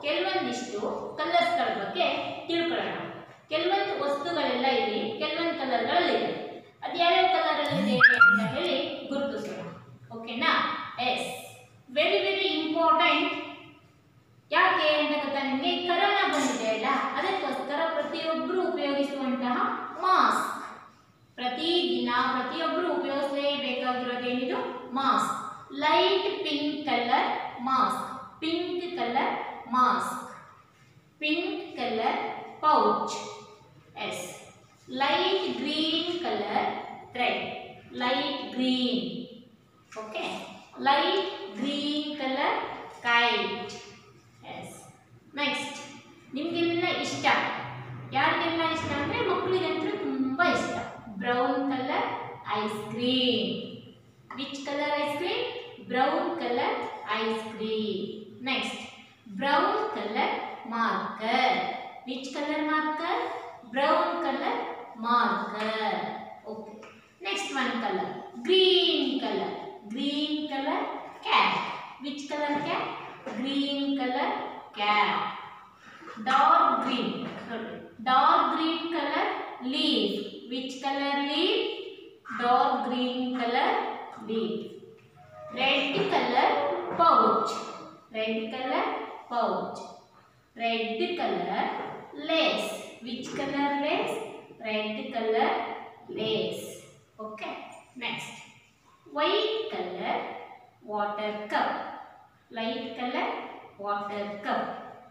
ಕೆಲವೊಂದಿಷ್ಟು ಕಲರ್ಸ್ಗಳ ಬಗ್ಗೆ ತಿಳ್ಕೊಳ್ಳೋಣ. ಕೆಲವೊಂದು ವಸ್ತುಗಳೆಲ್ಲ ಇಲ್ಲಿ ಕೆಲವೊಂದು ಕಲರ್ಗಳಲ್ಲಿದೆ. ಅದು ಯಾವ್ಯಾವ ಕಲರಲ್ಲಿದೆ ಅಂತ ಹೇಳಿ ಗುರುತಿಸೋಣ. ಓಕೆನಾ? Yes, very very important. ಯಾಕೆ ಅಂತ ಗೊತ್ತಾ ನಿಮಗೆ? ಕರೋನಾ ಬಂದಿದೆ ಅಲ್ಲ, ಅದಕ್ಕೋಸ್ಕರ ಪ್ರತಿಯೊಬ್ಬರು ಉಪಯೋಗಿಸುವಂತಹ ಮಾಸ್ಕ್, ಪ್ರತಿದಿನ ಪ್ರತಿಯೊಬ್ಬರು ಉಪಯೋಗಿಸಲೇಬೇಕಾಗಿರೋದೇನಿದು? Mask. Light pink colour mask, pink colour mask, pink colour pouch. Yes, light green colour thread, light green. Okay, light green colour kite. Yes, next ನಿಮಗೆಲ್ಲ ಇಷ್ಟ, ಯಾರಿಗೆಲ್ಲ ಇಷ್ಟ ಅಂದರೆ ಮಕ್ಕಳಿಗಂತೂ ತುಂಬ ಇಷ್ಟ, brown colour ice cream. Which colour ice cream? Brown colour ice cream. Next brown colour marker. Which colour marker? Brown colour marker. Okay, next one colour green colour, green colour cap. Which colour cap? Green colour cap. Dark green, dark green colour leaf. Which color leaf? Dark green color leaf. Red color pouch, red color pouch. Red color lace. Which color lace? Red color lace. Okay, next white color water cup, light color water cup.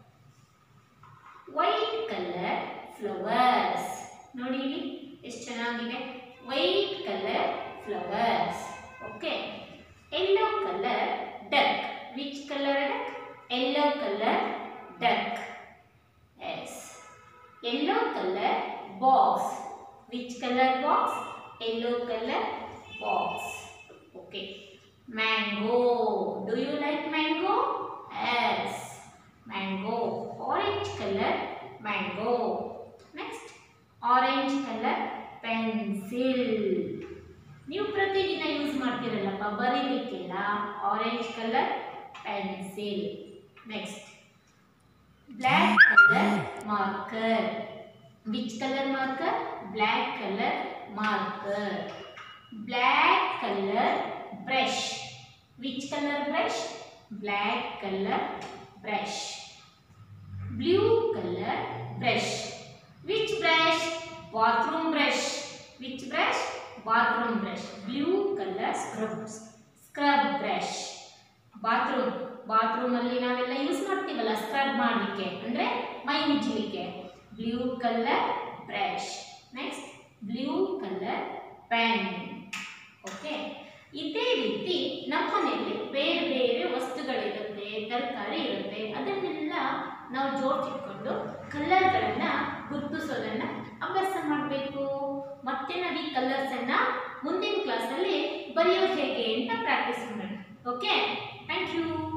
White color flowers. ನೋಡಿ ಇಲ್ಲಿ ಎಷ್ಟು ಚೆನ್ನಾಗಿದೆ, white colour flowers. Okay, yellow colour duck. Which colour duck? Yellow colour duck. Yes, yellow colour box. Which colour box? Yellow colour box. Okay, mango. Do you like mango? Yes, mango. Orange colour mango. Next orange colour pencil. ನೀವು ಪ್ರತಿದಿನ use ಮಾಡ್ತೀರಲ್ಲಪ್ಪ ಬರೀಲಿಕ್ಕೆಲ್ಲ, orange colour pencil. Next black colour marker. Which colour marker? Black colour marker. Black colour brush. Which colour brush? Black colour brush. Blue colour brush. Which brush? Bathroom brush. Which brush? Bathroom brush. Blue color scrub brush. Bathroom ಅಲ್ಲಿ ನಾವೆಲ್ಲ use ಮಾಡ್ತೀವಲ್ಲ scrub ಮಾಡಲಿಕ್ಕೆ, ಅಂದ್ರೆ ಮೈ ಉಜ್ಜಲಿಕ್ಕೆ. Blue colour brush. Next blue colour pen. Okay, ಇದೇ ರೀತಿ ನಮ್ಮನೆಯಲ್ಲಿ ಬೇರೆ ಬೇರೆ ವಸ್ತುಗಳಿರುತ್ತೆ, ತರಕಾರಿ ಇರುತ್ತೆ, ಅದನ್ನೆಲ್ಲ ನಾವು ಜೋಡಿಸಿಟ್ಕೊಂಡು ಕಲರ್ಗಳನ್ನ ಗುರುತಿಸೋದನ್ನ ಅಭ್ಯಾಸ ಮಾಡಬೇಕು. ಮತ್ತೆ ನಾವು ಈ ಕಲರ್ಸ್ ಅನ್ನ ಮುಂದಿನ ಕ್ಲಾಸಲ್ಲಿ ಬರೆಯೋದು ಹೇಗೆ ಅಂತ ಪ್ರಾಕ್ಟೀಸ್ ಮಾಡೋಣ. Okay, thank you.